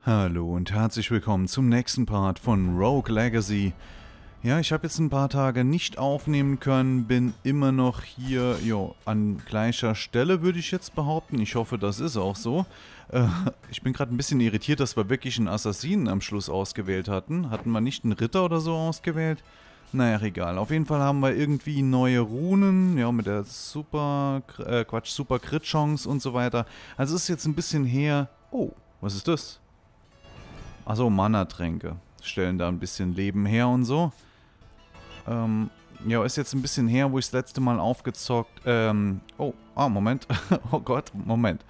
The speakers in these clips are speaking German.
Hallo und herzlich willkommen zum nächsten Part von Rogue Legacy. Ja, ich habe jetzt ein paar Tage nicht aufnehmen können, bin immer noch hier, an gleicher Stelle, würde ich jetzt behaupten. Ich hoffe, das ist auch so. Ich bin gerade ein bisschen irritiert, dass wir wirklich einen Assassinen am Schluss ausgewählt hatten. Hatten wir nicht einen Ritter oder so ausgewählt? Naja, egal. Auf jeden Fall haben wir irgendwie neue Runen, ja, mit der Super Crit-Chance und so weiter. Also es ist jetzt ein bisschen her. Oh, was ist das? Achso, Mana-Tränke stellen da ein bisschen Leben her und so. Ja, ist jetzt ein bisschen her, wo ich das letzte Mal aufgezockt. Moment. Oh Gott, Moment.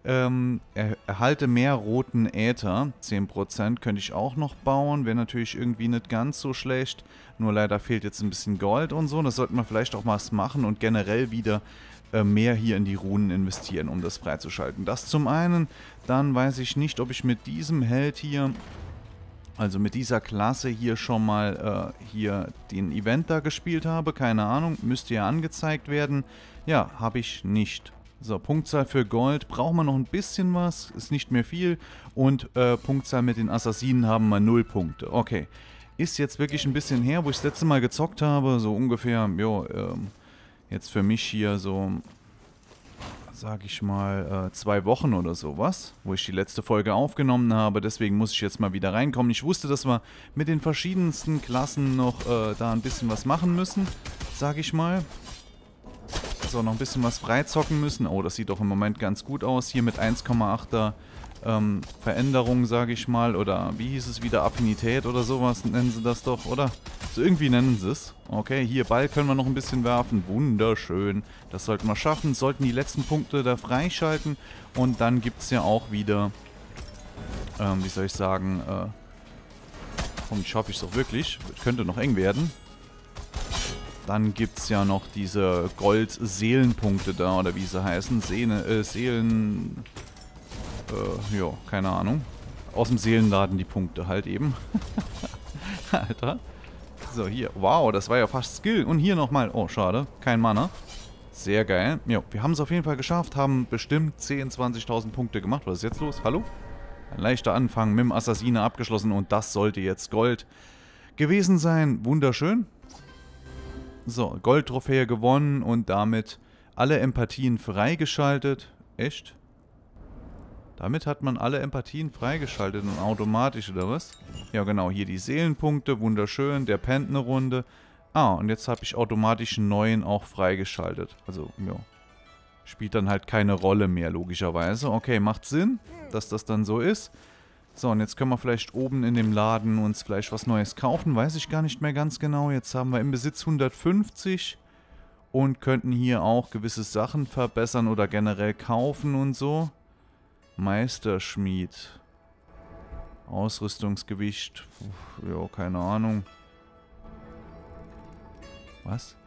Erhalte mehr roten Äther. 10% könnte ich auch noch bauen. Wäre natürlich irgendwie nicht ganz so schlecht. Nur leider fehlt jetzt ein bisschen Gold und so. Das sollten wir vielleicht auch mal machen und generell wieder mehr hier in die Runen investieren, um das freizuschalten. Das zum einen. Dann weiß ich nicht, ob ich mit diesem Held hier, also mit dieser Klasse hier schon mal hier den Event da gespielt habe. Keine Ahnung, müsste ja angezeigt werden. Ja, habe ich nicht. So, Punktzahl für Gold. Brauchen wir noch ein bisschen was. Ist nicht mehr viel. Und Punktzahl mit den Assassinen haben wir 0 Punkte. Okay. Ist jetzt wirklich ein bisschen her, wo ich das letzte Mal gezockt habe. So ungefähr, jetzt für mich hier so, sag ich mal, 2 Wochen oder sowas, wo ich die letzte Folge aufgenommen habe. Deswegen muss ich jetzt mal wieder reinkommen. Ich wusste, dass wir mit den verschiedensten Klassen noch da ein bisschen was machen müssen, sag ich mal. So, noch ein bisschen was freizocken müssen. Oh, das sieht doch im Moment ganz gut aus. Hier mit 1,8er Veränderung, sage ich mal. Oder wie hieß es wieder? Affinität oder sowas nennen sie das doch, oder? So irgendwie nennen sie es. Okay, hier Ball können wir noch ein bisschen werfen. Wunderschön. Das sollten wir schaffen. Sollten die letzten Punkte da freischalten. Und dann gibt es ja auch wieder, wie soll ich sagen, hoffentlich schaffe ich es auch wirklich. Könnte noch eng werden. Dann gibt es ja noch diese Gold-Seelenpunkte da, oder wie sie heißen. Seelen... ja, keine Ahnung. Aus dem Seelenladen die Punkte halt eben. Alter. So, hier. Wow, das war ja fast Skill. Und hier nochmal. Oh, schade. Kein Mana. Sehr geil. Ja, wir haben es auf jeden Fall geschafft. Haben bestimmt 10.000, 20.000 Punkte gemacht. Was ist jetzt los? Hallo? Ein leichter Anfang mit dem Assassine abgeschlossen. Und das sollte jetzt Gold gewesen sein. Wunderschön. So, Goldtrophäe gewonnen und damit alle Empathien freigeschaltet. Echt? Damit hat man alle Empathien freigeschaltet und automatisch, oder was? Ja, genau. Hier die Seelenpunkte. Wunderschön. Der pennt eine Runde. Ah, und jetzt habe ich automatisch einen neuen auch freigeschaltet. Also, ja. Spielt dann halt keine Rolle mehr, logischerweise. Okay, macht Sinn, dass das dann so ist. So, und jetzt können wir vielleicht oben in dem Laden uns vielleicht was Neues kaufen. Weiß ich gar nicht mehr ganz genau. Jetzt haben wir im Besitz 150 und könnten hier auch gewisse Sachen verbessern oder generell kaufen und so. Meisterschmied. Ausrüstungsgewicht. Ja, keine Ahnung. Was?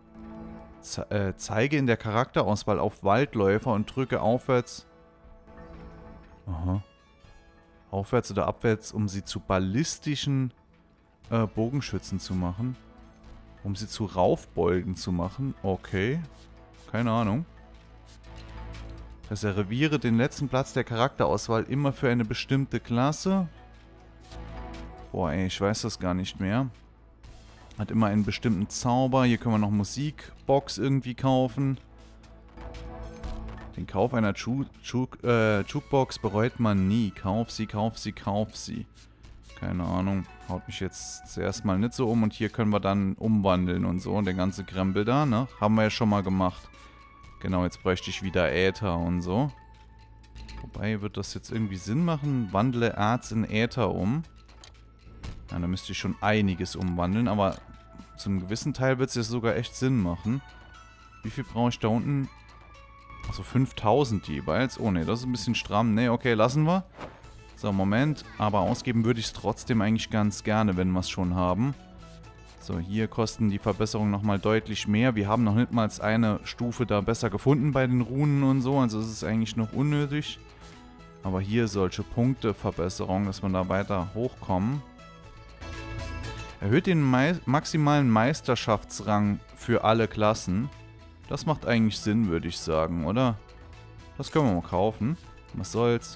Zeige in der Charakterauswahl auf Waldläufer und drücke aufwärts. Aha. Aufwärts oder abwärts, um sie zu ballistischen Bogenschützen zu machen. Um sie zu Raufbolden zu machen. Okay. Keine Ahnung. Reserviere den letzten Platz der Charakterauswahl immer für eine bestimmte Klasse. Boah, ey, ich weiß das gar nicht mehr. Hat immer einen bestimmten Zauber. Hier können wir noch Musikbox irgendwie kaufen. Den Kauf einer Jukebox bereut man nie. Kauf sie, kauf sie, kauf sie. Keine Ahnung. Haut mich jetzt zuerst mal nicht so um. Und hier können wir dann umwandeln und so. Und der ganze Krempel da, ne? Haben wir ja schon mal gemacht. Genau, jetzt bräuchte ich wieder Äther und so. Wobei, wird das jetzt irgendwie Sinn machen? Wandle Erz in Äther um. Ja, da müsste ich schon einiges umwandeln, aber zum gewissen Teil wird es jetzt sogar echt Sinn machen. Wie viel brauche ich da unten? Achso, 5000 jeweils. Oh ne, das ist ein bisschen stramm. Ne, okay, lassen wir. So, Moment. Aber ausgeben würde ich es trotzdem eigentlich ganz gerne, wenn wir es schon haben. So, hier kosten die Verbesserungen nochmal deutlich mehr. Wir haben noch nicht mal eine Stufe da besser gefunden bei den Runen und so. Also es ist eigentlich noch unnötig. Aber hier solche Punkteverbesserungen, dass wir da weiter hochkommen. Erhöht den maximalen Meisterschaftsrang für alle Klassen. Das macht eigentlich Sinn, würde ich sagen, oder? Das können wir mal kaufen. Was soll's.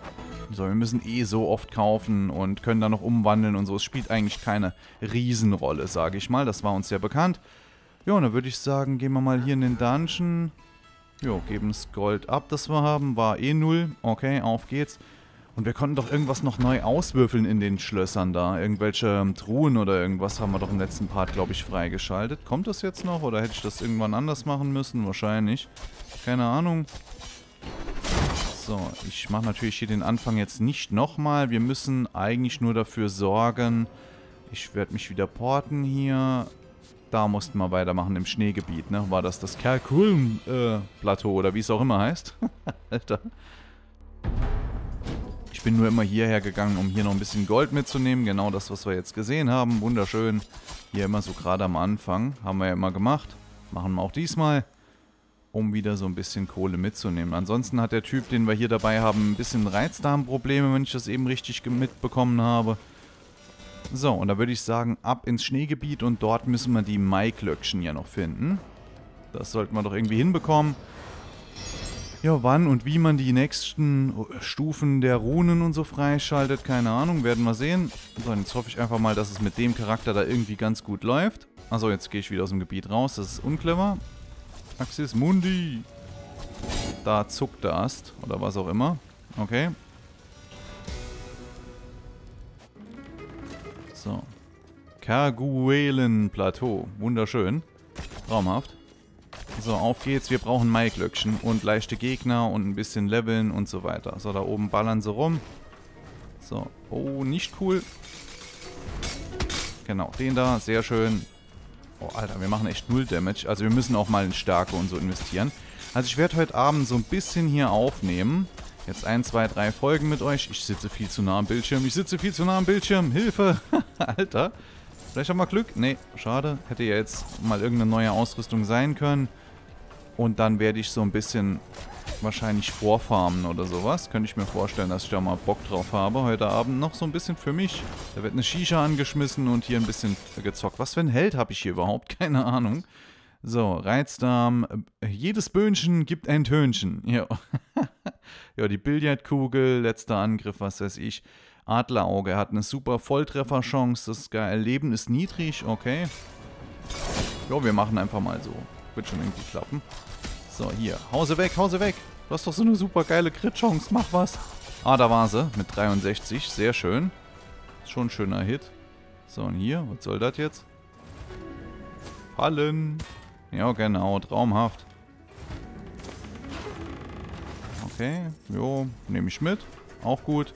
So, wir müssen eh so oft kaufen und können dann noch umwandeln und so. Es spielt eigentlich keine Riesenrolle, sage ich mal. Das war uns ja bekannt. Ja, und dann würde ich sagen, gehen wir mal hier in den Dungeon. Jo, geben das Gold ab, das wir haben. War eh 0. Okay, auf geht's. Und wir konnten doch irgendwas noch neu auswürfeln in den Schlössern da. Irgendwelche Truhen oder irgendwas haben wir doch im letzten Part, glaube ich, freigeschaltet. Kommt das jetzt noch oder hätte ich das irgendwann anders machen müssen? Wahrscheinlich. Keine Ahnung. So, ich mache natürlich hier den Anfang jetzt nicht nochmal. Wir müssen eigentlich nur dafür sorgen. Ich werde mich wieder porten hier. Da mussten wir weitermachen im Schneegebiet, ne? War das Kerkulm-Plateau oder wie es auch immer heißt? Alter. Ich bin nur immer hierher gegangen, um hier noch ein bisschen Gold mitzunehmen. Genau das, was wir jetzt gesehen haben. Wunderschön. Hier immer so gerade am Anfang. Haben wir ja immer gemacht. Machen wir auch diesmal. Um wieder so ein bisschen Kohle mitzunehmen. Ansonsten hat der Typ, den wir hier dabei haben, ein bisschen Reizdarmprobleme, wenn ich das eben richtig mitbekommen habe. So, und da würde ich sagen, ab ins Schneegebiet und dort müssen wir die Maiglöckchen ja noch finden. Das sollten wir doch irgendwie hinbekommen. Ja, wann und wie man die nächsten Stufen der Runen und so freischaltet, keine Ahnung, werden wir sehen. So, und jetzt hoffe ich einfach mal, dass es mit dem Charakter da irgendwie ganz gut läuft. Achso, jetzt gehe ich wieder aus dem Gebiet raus, das ist unclever. Axis Mundi. Da zuckt der Ast. Oder was auch immer. Okay. So. Kerguelen-Plateau. Wunderschön. Traumhaft. So, auf geht's. Wir brauchen Maiglöckchen und leichte Gegner und ein bisschen leveln und so weiter. So, da oben ballern sie rum. So. Oh, nicht cool. Genau, den da. Sehr schön. Oh, Alter, wir machen echt 0 Damage. Also wir müssen auch mal in Stärke und so investieren. Also ich werde heute Abend so ein bisschen hier aufnehmen. Jetzt 1, 2, 3 Folgen mit euch. Ich sitze viel zu nah am Bildschirm. Ich sitze viel zu nah am Bildschirm. Hilfe! Alter. Vielleicht haben wir Glück. Nee, schade. Hätte ja jetzt mal irgendeine neue Ausrüstung sein können. Und dann werde ich so ein bisschen wahrscheinlich vorfarmen oder sowas. Könnte ich mir vorstellen, dass ich da mal Bock drauf habe. Heute Abend noch so ein bisschen für mich. Da wird eine Shisha angeschmissen und hier ein bisschen gezockt. Was für ein Held habe ich hier überhaupt? Keine Ahnung. So, Reizdarm. Jedes Böhnchen gibt ein Tönchen. Ja. Ja, die Billardkugel, letzter Angriff, was weiß ich. Adlerauge, er hat eine super Volltrefferchance. Das ist geil. Leben ist niedrig, okay. Jo, wir machen einfach mal so. Wird schon irgendwie klappen. So, hier. Hause weg, Hause weg. Du hast doch so eine super geile Crit-Chance. Mach was. Ah, da war sie. Mit 63. Sehr schön. Ist schon ein schöner Hit. So, und hier. Was soll das jetzt? Fallen. Ja, genau. Traumhaft. Okay. Jo, nehme ich mit. Auch gut.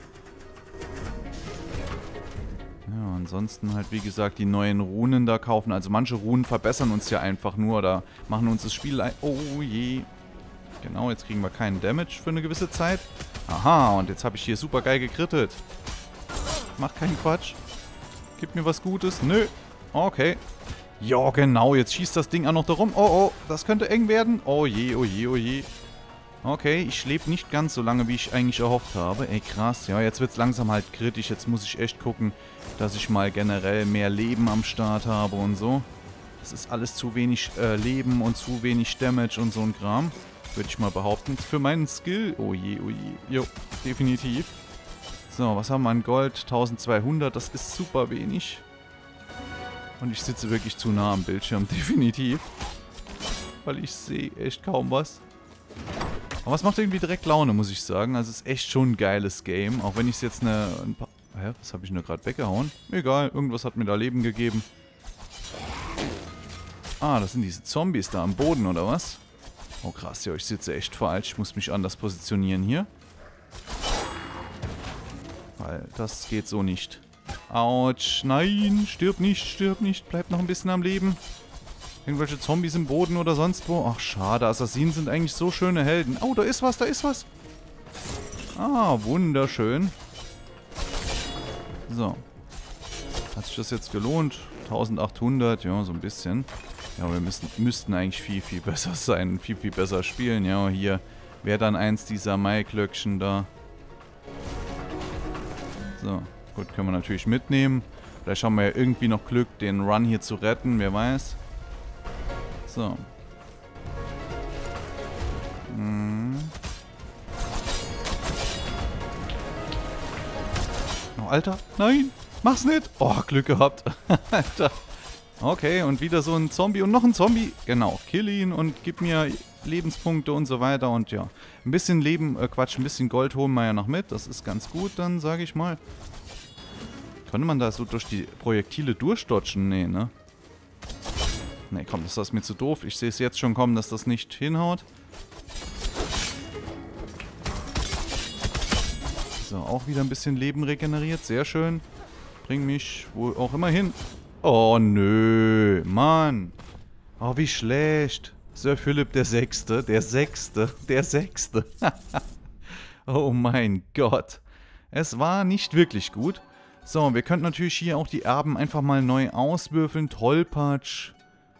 Ja, ansonsten halt, wie gesagt, die neuen Runen da kaufen. Also manche Runen verbessern uns ja einfach nur oder machen uns das Spiel... Oh je. Genau, jetzt kriegen wir keinen Damage für eine gewisse Zeit. Aha, und jetzt habe ich hier super geil gekrittet. Mach keinen Quatsch. Gib mir was Gutes. Nö. Okay. Ja, genau, jetzt schießt das Ding auch noch da rum. Oh, oh, das könnte eng werden. Oh je, oh je, oh je. Okay, ich lebe nicht ganz so lange, wie ich eigentlich erhofft habe. Ey, krass. Ja, jetzt wird es langsam halt kritisch. Jetzt muss ich echt gucken, dass ich mal generell mehr Leben am Start habe und so. Das ist alles zu wenig Leben und zu wenig Damage und so ein Kram. Würde ich mal behaupten. Für meinen Skill. Oh je, oh je. Jo, definitiv. So, was haben wir an Gold? 1200. Das ist super wenig. Und ich sitze wirklich zu nah am Bildschirm. Definitiv. Weil ich sehe echt kaum was. Aber es macht irgendwie direkt Laune, muss ich sagen. Also es ist echt schon ein geiles Game. Auch wenn ich es jetzt ein paar... Hä? Was habe ich nur gerade weggehauen? Egal, irgendwas hat mir da Leben gegeben. Ah, das sind diese Zombies da am Boden, oder was? Oh krass, ja, ich sitze echt falsch. Ich muss mich anders positionieren hier. Weil das geht so nicht. Autsch, nein, stirb nicht, bleib noch ein bisschen am Leben. Irgendwelche Zombies im Boden oder sonst wo. Ach, schade. Assassinen sind eigentlich so schöne Helden. Oh, da ist was, da ist was. Ah, wunderschön. So. Hat sich das jetzt gelohnt? 1800, ja, so ein bisschen. Ja, wir müssten eigentlich viel, viel besser sein. Viel, viel besser spielen. Ja, hier wäre dann eins dieser Maiglöckchen da. So, gut, können wir natürlich mitnehmen. Vielleicht haben wir ja irgendwie noch Glück, den Run hier zu retten. Wer weiß. So. Oh, Alter, nein, mach's nicht. Oh, Glück gehabt. Alter. Okay, und wieder so ein Zombie und noch ein Zombie. Genau, kill ihn und gib mir Lebenspunkte und so weiter. Und ja, ein bisschen Leben, ein bisschen Gold holen wir ja noch mit. Das ist ganz gut dann, sage ich mal. Könnte man da so durch die Projektile durchdodgen? Nee, ne? Nee, komm, das ist mir zu doof. Ich sehe es jetzt schon kommen, dass das nicht hinhaut. So, auch wieder ein bisschen Leben regeneriert. Sehr schön. Bring mich wo auch immer hin. Oh, nö. Mann. Oh, wie schlecht. Sir Philipp der Sechste. Der Sechste. Der Sechste. Oh mein Gott. Es war nicht wirklich gut. So, wir könnten natürlich hier auch die Erben einfach mal neu auswürfeln. Tollpatsch.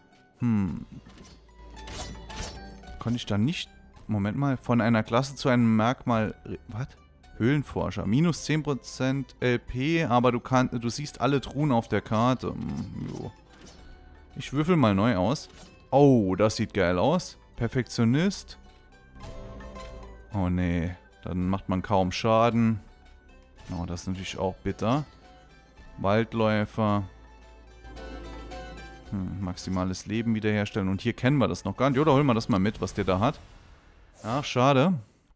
Konnte ich da nicht... Moment mal. Von einer Klasse zu einem Merkmal... Was? Höhlenforscher. Minus 10% LP, aber du siehst alle Truhen auf der Karte. Jo. Ich würfel mal neu aus. Oh, das sieht geil aus. Perfektionist. Oh nee. Dann macht man kaum Schaden. Oh, das ist natürlich auch bitter. Waldläufer. Maximales Leben wiederherstellen. Und hier kennen wir das noch gar nicht. Oder holen wir das mal mit, was der da hat. Ach, schade.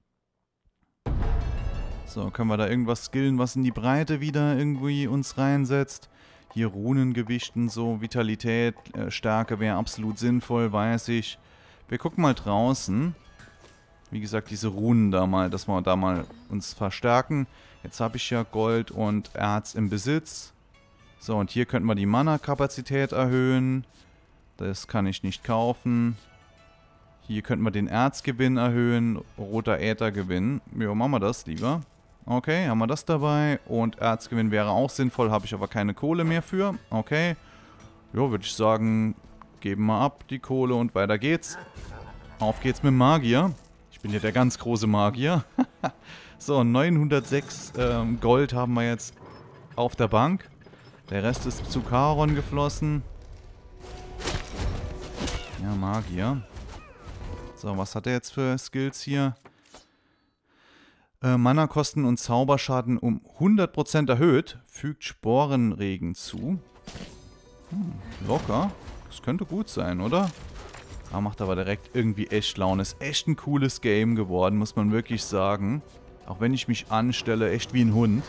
So, können wir da irgendwas skillen, was in die Breite wieder irgendwie uns reinsetzt. Hier Runengewichten, so Vitalität, Stärke wäre absolut sinnvoll, weiß ich. Wir gucken mal draußen. Wie gesagt, diese Runen da mal, dass wir da mal uns verstärken. Jetzt habe ich ja Gold und Erz im Besitz. So, und hier könnten wir die Mana-Kapazität erhöhen. Das kann ich nicht kaufen. Hier könnten wir den Erzgewinn erhöhen. Roter Äthergewinn. Ja, machen wir das lieber. Okay, haben wir das dabei. Und Erzgewinn wäre auch sinnvoll, habe ich aber keine Kohle mehr für. Okay. Ja, würde ich sagen, geben wir ab die Kohle und weiter geht's. Auf geht's mit dem Magier. Ich bin ja der ganz große Magier. So, 906 Gold haben wir jetzt auf der Bank. Der Rest ist zu Charon geflossen. Ja, Magier. So, was hat er jetzt für Skills hier? Mana-Kosten und Zauberschaden um 100% erhöht. Fügt Sporenregen zu. Locker. Das könnte gut sein, oder? Macht aber direkt irgendwie echt Laune. Ist echt ein cooles Game geworden, muss man wirklich sagen. Auch wenn ich mich anstelle, echt wie ein Hund.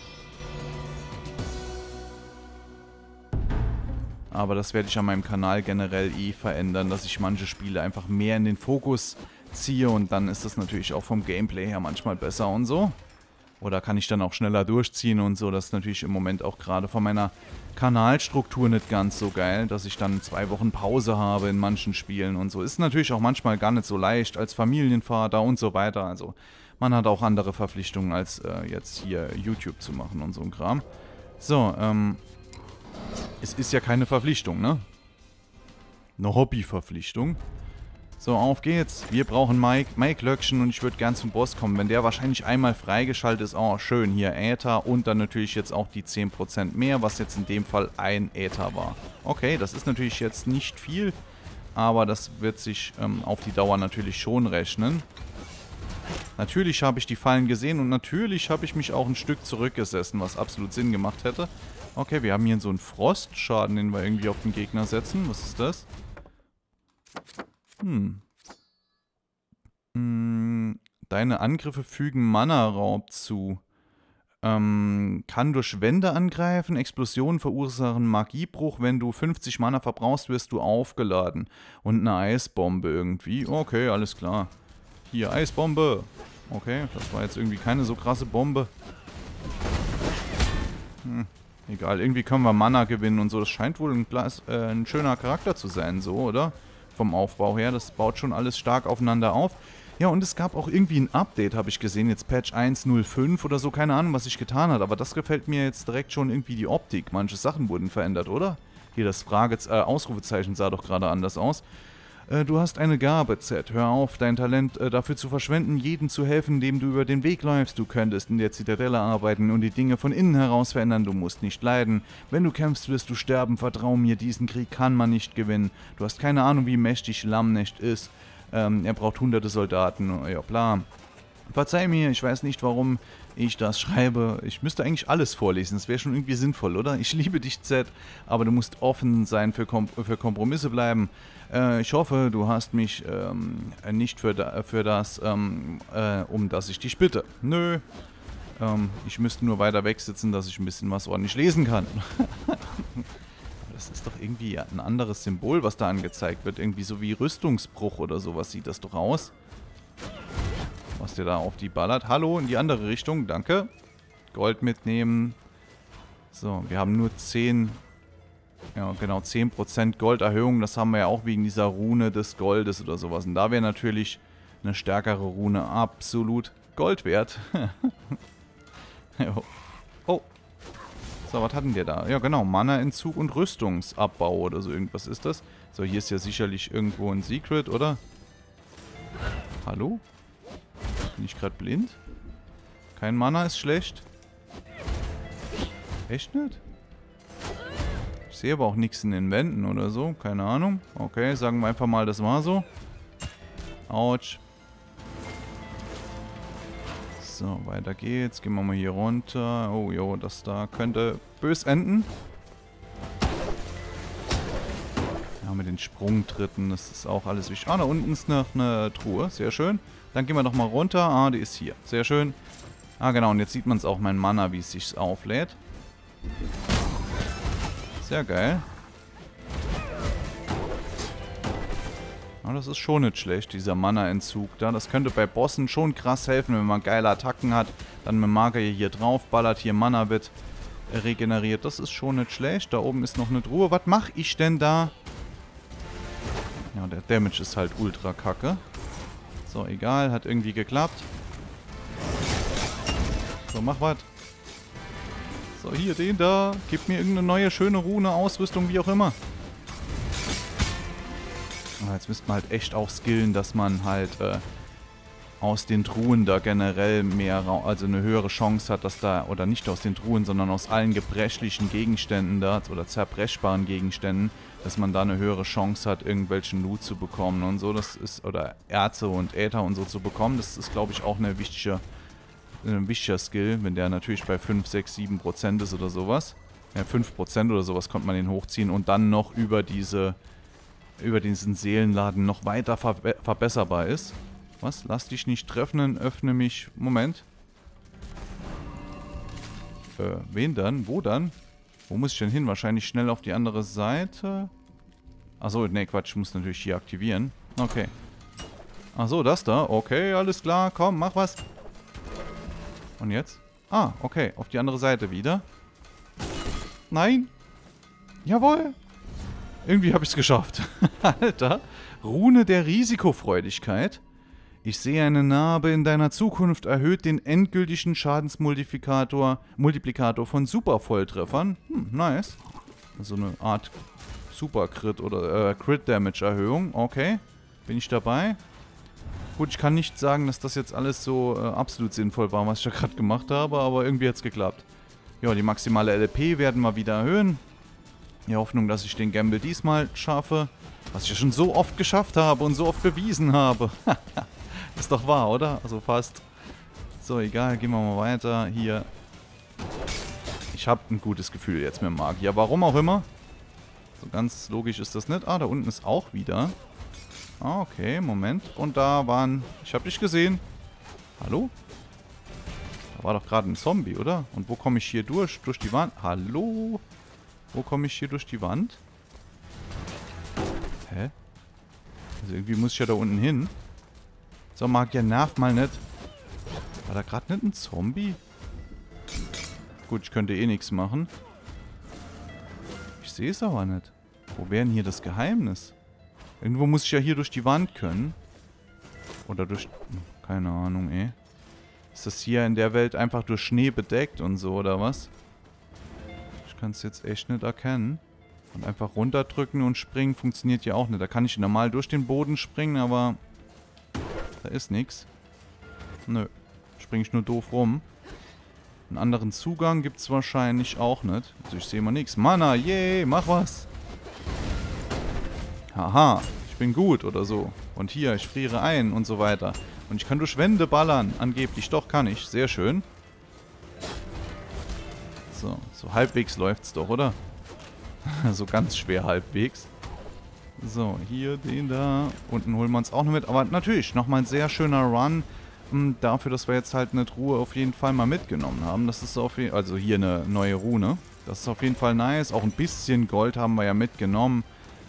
Aber das werde ich an meinem Kanal generell verändern, dass ich manche Spiele einfach mehr in den Fokus ziehe und dann ist das natürlich auch vom Gameplay her manchmal besser und so. Oder kann ich dann auch schneller durchziehen und so. Das ist natürlich im Moment auch gerade von meiner Kanalstruktur nicht ganz so geil, dass ich dann 2 Wochen Pause habe in manchen Spielen und so. Ist natürlich auch manchmal gar nicht so leicht als Familienvater und so weiter. Also man hat auch andere Verpflichtungen als jetzt hier YouTube zu machen und so ein Kram. So, es ist ja keine Verpflichtung, ne? Eine Hobbyverpflichtung. So, auf geht's. Wir brauchen Mike Löckchen und ich würde gern zum Boss kommen. Wenn der wahrscheinlich einmal freigeschaltet ist, oh schön, hier Äther und dann natürlich jetzt auch die 10% mehr, was jetzt in dem Fall ein Äther war. Okay, das ist natürlich jetzt nicht viel, aber das wird sich auf die Dauer natürlich schon rechnen. Natürlich habe ich die Fallen gesehen und natürlich habe ich mich auch ein Stück zurückgesessen, was absolut Sinn gemacht hätte. Okay, wir haben hier so einen Frostschaden, den wir irgendwie auf den Gegner setzen. Was ist das? Deine Angriffe fügen Mana-Raub zu. Kann durch Wände angreifen. Explosionen verursachen Magiebruch. Wenn du 50 Mana verbrauchst, wirst du aufgeladen. Und eine Eisbombe irgendwie. Okay, alles klar. Hier, Eisbombe. Okay, das war jetzt irgendwie keine so krasse Bombe. Egal, irgendwie können wir Mana gewinnen und so. Das scheint wohl ein schöner Charakter zu sein, so, oder? Vom Aufbau her. Das baut schon alles stark aufeinander auf. Ja, und es gab auch irgendwie ein Update, habe ich gesehen. Jetzt Patch 1.05 oder so. Keine Ahnung, was sich getan hat. Aber das gefällt mir jetzt direkt schon irgendwie die Optik. Manche Sachen wurden verändert, oder? Hier das Ausrufezeichen sah doch gerade anders aus. Du hast eine Gabe, Z. Hör auf, dein Talent dafür zu verschwenden, jedem zu helfen, dem du über den Weg läufst. Du könntest in der Zitadelle arbeiten und die Dinge von innen heraus verändern. Du musst nicht leiden. Wenn du kämpfst, wirst du sterben. Vertrau mir, diesen Krieg kann man nicht gewinnen. Du hast keine Ahnung, wie mächtig Lamnecht ist. Er braucht hunderte Soldaten. Ja, bla. Verzeih mir, ich weiß nicht, warum ich das schreibe. Ich müsste eigentlich alles vorlesen. Das wäre schon irgendwie sinnvoll, oder? Ich liebe dich, Z, aber du musst offen sein für Kompromisse bleiben. Ich hoffe, du hast mich nicht für das, um das ich dich bitte. Nö. Ich müsste nur weiter weg sitzen, dass ich ein bisschen was ordentlich lesen kann. Das ist doch irgendwie ein anderes Symbol, was da angezeigt wird. Irgendwie so wie Rüstungsbruch oder sowas sieht das doch aus. Was der da auf die ballert. Hallo, in die andere Richtung, danke. Gold mitnehmen. So, wir haben nur 10... Ja, genau, 10% Golderhöhung. Das haben wir ja auch wegen dieser Rune des Goldes oder sowas. Und da wäre natürlich eine stärkere Rune absolut Gold wert. Oh. So, was hatten wir da? Ja, genau, Mana-Entzug und Rüstungsabbau oder so irgendwas ist das. So, hier ist ja sicherlich irgendwo ein Secret, oder? Hallo? Bin ich gerade blind? Kein Mana ist schlecht. Echt nicht? Ich sehe aber auch nichts in den Wänden oder so. Keine Ahnung. Okay, sagen wir einfach mal, das war so. Autsch. So, weiter geht's. Gehen wir mal hier runter. Oh, jo, das da könnte bös enden. Ja, mit den Sprungtritten, das ist auch alles wichtig. Ah, da unten ist noch eine Truhe. Sehr schön. Dann gehen wir doch mal runter. Ah, die ist hier. Sehr schön. Ah, genau. Und jetzt sieht man es auch, mein Mana, wie es sich auflädt. Sehr geil. Aber das ist schon nicht schlecht, dieser Mana-Entzug da. Das könnte bei Bossen schon krass helfen, wenn man geile Attacken hat. Dann mit Magier hier drauf ballert, hier Mana wird regeneriert. Das ist schon nicht schlecht. Da oben ist noch eine Truhe. Was mache ich denn da? Ja, der Damage ist halt ultra kacke. So, egal. Hat irgendwie geklappt. So, mach was. So, hier, den da. Gib mir irgendeine neue, schöne Rune, Ausrüstung, wie auch immer. Aber jetzt müsste man halt echt auch skillen, dass man halt aus den Truhen da generell mehr, also eine höhere Chance hat, dass da, oder nicht aus den Truhen, sondern aus allen gebrechlichen Gegenständen da, oder zerbrechbaren Gegenständen, dass man da eine höhere Chance hat, irgendwelchen Loot zu bekommen und so. Das ist, oder Erze und Äther und so zu bekommen. Das ist, glaube ich, auch ein wichtiger Skill, wenn der natürlich bei 5, 6, 7% ist oder sowas. Ja, 5% oder sowas konnte man den hochziehen und dann noch über diesen Seelenladen noch weiter verbesserbar ist. Was? Lass dich nicht treffen, öffne mich. Moment. Wen dann? Wo dann? Wo muss ich denn hin? Wahrscheinlich schnell auf die andere Seite. Achso, ne, Quatsch. Ich muss natürlich hier aktivieren. Okay. Achso, das da. Okay, alles klar. Komm, mach was. Und jetzt? Ah, okay. Auf die andere Seite wieder. Nein. Jawohl. Irgendwie habe ich es geschafft. Alter. Rune der Risikofreudigkeit. Ich sehe eine Narbe in deiner Zukunft. Erhöht den endgültigen Schadensmultiplikator von Super-Volltreffern. Nice. So eine Art Super-Crit oder Crit-Damage-Erhöhung. Okay. Bin ich dabei? Gut, ich kann nicht sagen, dass das jetzt alles so absolut sinnvoll war, was ich da gerade gemacht habe, aber irgendwie hat es geklappt. Ja, die maximale LP werden wir wieder erhöhen. In der Hoffnung, dass ich den Gamble diesmal schaffe. Was ich ja schon so oft geschafft habe und so oft bewiesen habe. Ist doch wahr, oder? Also fast. So, egal, gehen wir mal weiter. Hier. Ich habe ein gutes Gefühl jetzt mit Magier. Warum auch immer. So ganz logisch ist das nicht. Ah, da unten ist auch wieder. Ah, okay, Moment. Und da waren... Ich habe dich gesehen. Hallo? Da war doch gerade ein Zombie, oder? Und wo komme ich hier durch? Durch die Wand? Hallo? Wo komme ich hier durch die Wand? Hä? Also irgendwie muss ich ja da unten hin. So, Magier, nerv mal nicht. War da gerade nicht ein Zombie? Gut, ich könnte eh nichts machen. Ich sehe es aber nicht. Wo wäre denn hier das Geheimnis? Irgendwo muss ich ja hier durch die Wand können. Oder durch... Keine Ahnung, ey. Ist das hier in der Welt einfach durch Schnee bedeckt und so, oder was? Ich kann es jetzt echt nicht erkennen. Und einfach runterdrücken und springen funktioniert ja auch nicht. Da kann ich normal durch den Boden springen, aber... Da ist nichts. Nö. Springe ich nur doof rum. Einen anderen Zugang gibt es wahrscheinlich auch nicht. Also ich sehe mal nichts. Mana, yay, mach was. Haha, ich bin gut oder so. Und hier, ich friere ein und so weiter. Und ich kann durch Wände ballern. Angeblich. Doch, kann ich. Sehr schön. So, so halbwegs läuft's doch, oder? So ganz schwer halbwegs. So, hier den da. Unten holen wir uns auch noch mit. Aber natürlich, nochmal ein sehr schöner Run. Dafür, dass wir jetzt halt eine Truhe auf jeden Fall mal mitgenommen haben. Das ist auf jeden Fall, also hier eine neue Rune. Das ist auf jeden Fall nice. Auch ein bisschen Gold haben wir ja mitgenommen.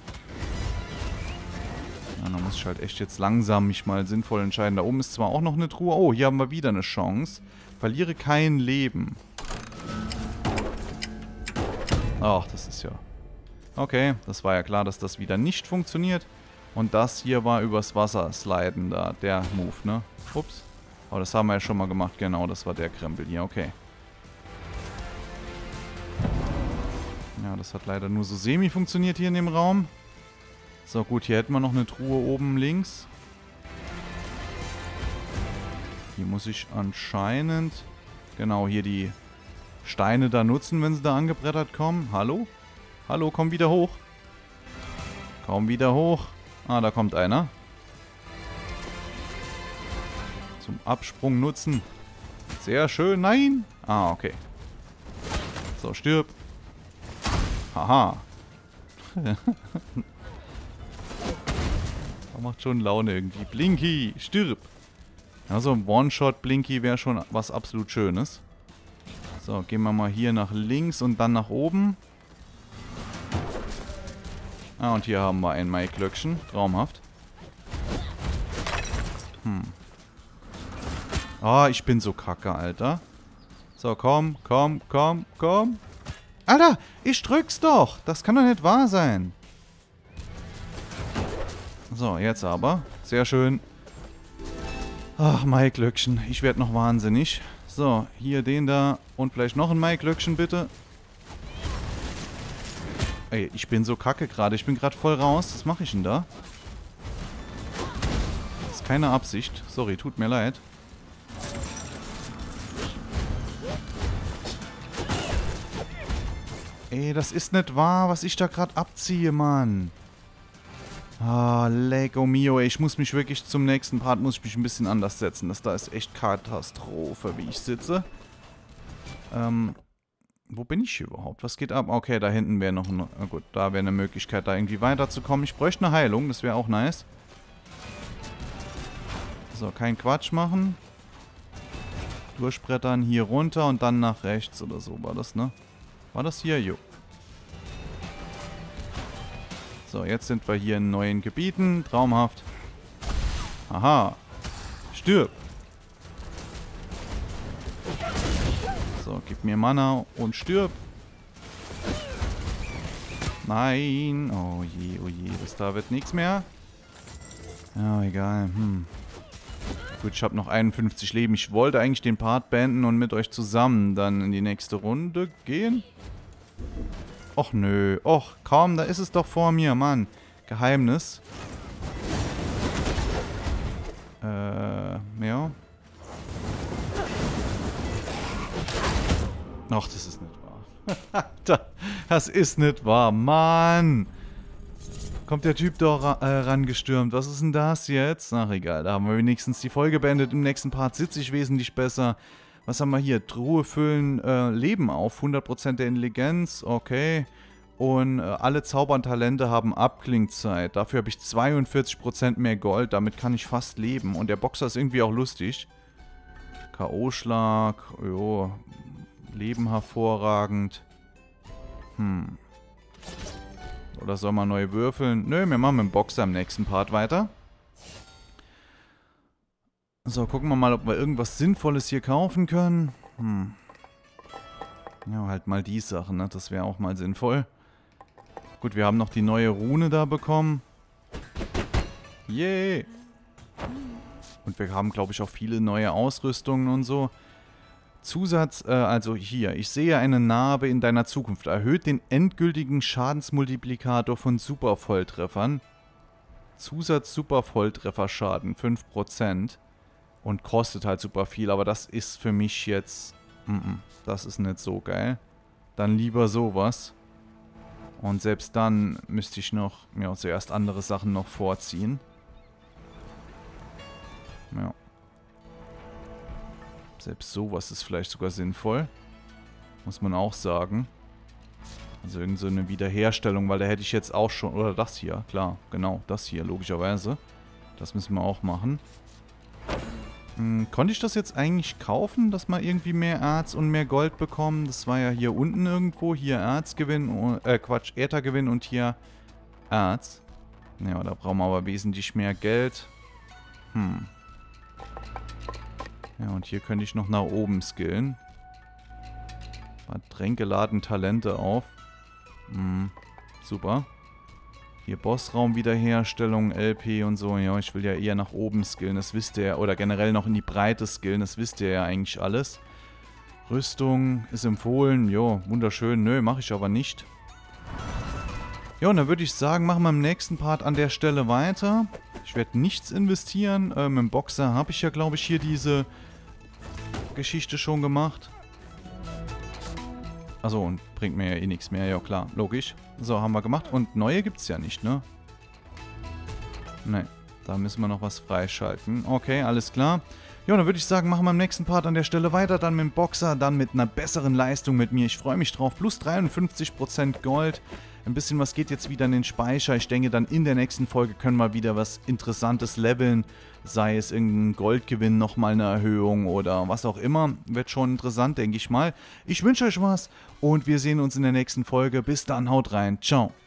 Ja, da muss ich halt echt jetzt langsam mich mal sinnvoll entscheiden. Da oben ist zwar auch noch eine Truhe. Oh, hier haben wir wieder eine Chance. Verliere kein Leben. Ach, das ist ja... Okay, das war ja klar, dass das wieder nicht funktioniert. Und das hier war übers Wasser sliden da. Der Move, ne? Ups. Aber das haben wir ja schon mal gemacht. Genau, das war der Krempel hier. Okay. Ja, das hat leider nur so semi funktioniert hier in dem Raum. So, gut, hier hätten wir noch eine Truhe oben links. Hier muss ich anscheinend... Genau, hier die Steine da nutzen, wenn sie da angebrettert kommen. Hallo? Hallo, komm wieder hoch. Komm wieder hoch. Ah, da kommt einer. Zum Absprung nutzen. Sehr schön. Nein. Ah, okay. So, stirb. Haha. Das macht schon Laune irgendwie. Blinky, stirb. Also ein One-Shot Blinky wäre schon was absolut Schönes. So, gehen wir mal hier nach links und dann nach oben. Ah, und hier haben wir ein Maiglöckchen. Traumhaft. Ah, ich bin so kacke, Alter. So, komm, komm, komm, komm. Alter, ich drück's doch. Das kann doch nicht wahr sein. So, jetzt aber. Sehr schön. Ach, Maiglöckchen. Ich werde noch wahnsinnig. So, hier den da. Und vielleicht noch ein Maiglöckchen, bitte. Ey, ich bin so kacke gerade. Ich bin gerade voll raus. Was mache ich denn da? Das ist keine Absicht. Sorry, tut mir leid. Ey, das ist nicht wahr, was ich da gerade abziehe, Mann. Ah, Lego mio, ey. Ich muss mich wirklich zum nächsten Part muss ich mich ein bisschen anders setzen. Das da ist echt Katastrophe, wie ich sitze. Wo bin ich hier überhaupt? Was geht ab? Okay, da hinten wäre noch eine... Na gut, da wäre eine Möglichkeit, da irgendwie weiterzukommen. Ich bräuchte eine Heilung, das wäre auch nice. So, kein Quatsch machen. Durchbrettern hier runter und dann nach rechts oder so war das, ne? War das hier? Jo. So, jetzt sind wir hier in neuen Gebieten. Traumhaft. Aha. Stirb. So, gib mir Mana und stirb. Nein. Oh je, das da wird nichts mehr. Ja, egal. Gut, ich habe noch 51 Leben. Ich wollte eigentlich den Part beenden und mit euch zusammen dann in die nächste Runde gehen. Och nö. Och, komm, da ist es doch vor mir, Mann. Geheimnis. Ja. Ach, das ist nicht wahr. Das ist nicht wahr, Mann. Kommt der Typ da rangestürmt. Was ist denn das jetzt? Ach, egal. Da haben wir wenigstens die Folge beendet. Im nächsten Part sitze ich wesentlich besser. Was haben wir hier? Truhe füllen Leben auf. 100% der Intelligenz. Okay. Und alle Zaubertalente haben Abklingzeit. Dafür habe ich 42% mehr Gold. Damit kann ich fast leben. Und der Boxer ist irgendwie auch lustig. K.O.-Schlag. Jo. Leben hervorragend. Oder soll man neu würfeln? Nö, wir machen mit dem Boxer im nächsten Part weiter. So, gucken wir mal, ob wir irgendwas Sinnvolles hier kaufen können. Ja, halt mal die Sachen, ne? Das wäre auch mal sinnvoll. Gut, wir haben noch die neue Rune da bekommen. Yay! Und wir haben, glaube ich, auch viele neue Ausrüstungen und so. Zusatz, also hier. Ich sehe eine Narbe in deiner Zukunft. Erhöht den endgültigen Schadensmultiplikator von Supervolltreffern. Zusatz Supervolltrefferschaden 5%. Und kostet halt super viel. Aber das ist für mich jetzt... das ist nicht so geil. Dann lieber sowas. Und selbst dann müsste ich noch... Ja, zuerst andere Sachen noch vorziehen. Ja. Selbst sowas ist vielleicht sogar sinnvoll. Muss man auch sagen. Also irgend so eine Wiederherstellung, weil da hätte ich jetzt auch schon... Oder das hier, klar. Genau, das hier, logischerweise. Das müssen wir auch machen. Konnte ich das jetzt eigentlich kaufen, dass wir irgendwie mehr Erz und mehr Gold bekommen? Das war ja hier unten irgendwo. Hier Erzgewinn, Quatsch, Äthergewinn und hier Erz. Ja, da brauchen wir aber wesentlich mehr Geld. Ja, und hier könnte ich noch nach oben skillen. Tränke laden Talente auf. Super. Hier Bossraum Wiederherstellung, LP und so. Ja, ich will ja eher nach oben skillen, das wisst ihr. Oder generell noch in die Breite skillen, das wisst ihr ja eigentlich alles. Rüstung ist empfohlen. Jo, wunderschön. Nö, mache ich aber nicht. Ja, und dann würde ich sagen, machen wir im nächsten Part an der Stelle weiter. Ich werde nichts investieren. Mit dem Boxer habe ich ja, glaube ich, hier diese Geschichte schon gemacht. Achso, und bringt mir ja eh nichts mehr. Ja, klar, logisch. So, haben wir gemacht. Und neue gibt es ja nicht, ne? Ne, da müssen wir noch was freischalten. Okay, alles klar. Ja, dann würde ich sagen, machen wir im nächsten Part an der Stelle weiter. Dann mit dem Boxer, dann mit einer besseren Leistung mit mir. Ich freue mich drauf. Plus 53% Gold. Ein bisschen was geht jetzt wieder in den Speicher. Ich denke, dann in der nächsten Folge können wir wieder was Interessantes leveln. Sei es irgendein Goldgewinn, nochmal eine Erhöhung oder was auch immer. Wird schon interessant, denke ich mal. Ich wünsche euch was und wir sehen uns in der nächsten Folge. Bis dann, haut rein. Ciao.